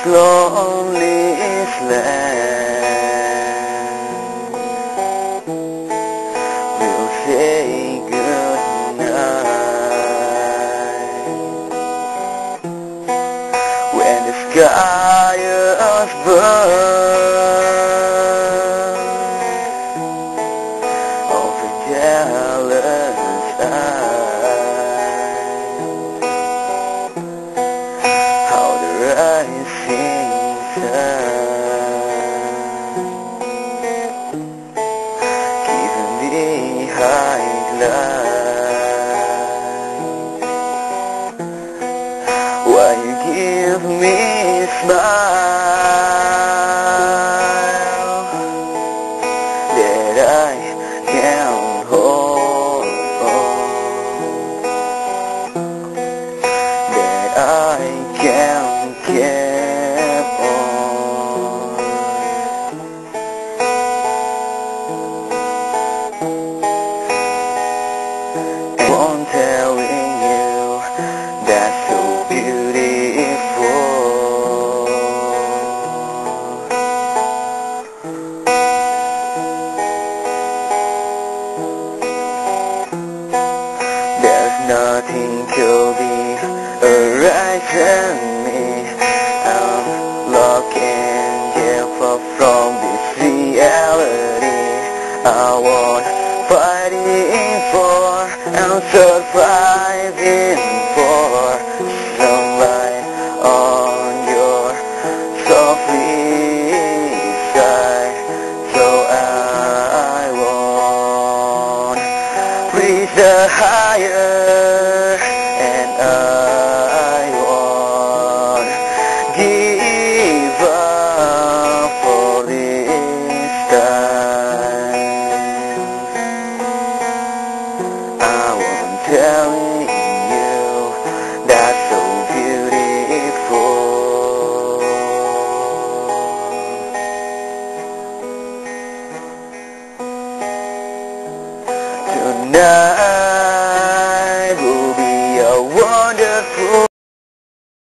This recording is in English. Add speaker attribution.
Speaker 1: lonely land, we'll say goodnight when the sky is burned of a jealous eye. How the rising sun giving me highlight, why you give me smile that I can't hold, that I can't keep on. And I'm telling you that's so beautiful. There's nothing could be arising me.